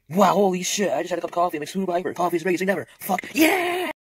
Wow, holy shit, I just had a cup of coffee. I'm like super hyper. Coffee's the greatest thing ever. Fuck, yeah!